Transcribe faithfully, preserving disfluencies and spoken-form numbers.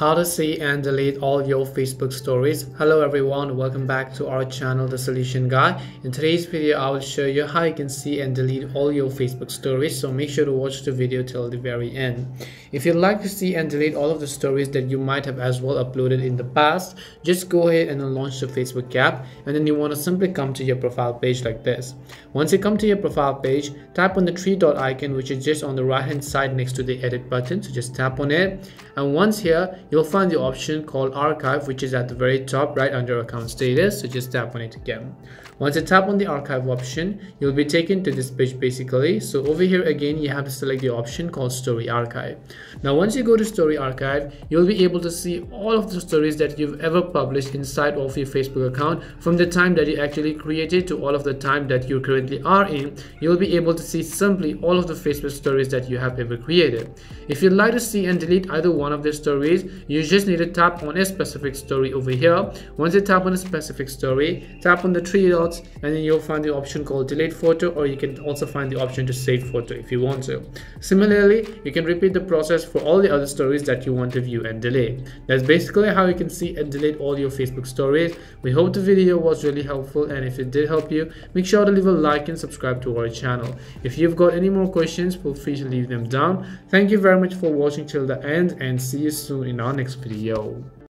How to see and delete all your Facebook stories. Hello everyone, welcome back to our channel The Solution Guy. In today's video I will show you how you can see and delete all your Facebook stories, so make sure to watch the video till the very end. If you'd like to see and delete all of the stories that you might have as well uploaded in the past, just go ahead and launch the Facebook app, and then you want to simply come to your profile page like this. Once you come to your profile page, tap on the three dot icon which is just on the right hand side next to the edit button, so just tap on it, and once here you'll find the option called archive, which is at the very top right under account status, so just tap on it again. Once you tap on the archive option, you'll be taken to this page basically. So over here again you have to select the option called story archive. Now once you go to story archive, you'll be able to see all of the stories that you've ever published inside of your Facebook account from the time that you actually created to all of the time that you currently are in. You'll be able to see simply all of the Facebook stories that you have ever created. If you'd like to see and delete either one of the stories, you just need to tap on a specific story over here. Once you tap on a specific story, tap on the three dots, and then you'll find the option called delete photo, or you can also find the option to save photo if you want to. Similarly, you can repeat the process for all the other stories that you want to view and delete. That's basically how you can see and delete all your Facebook stories. We hope the video was really helpful, and if it did help you, make sure to leave a like and subscribe to our channel. If you've got any more questions, feel free to leave them down. Thank you very much for watching till the end, and see you soon in our next video.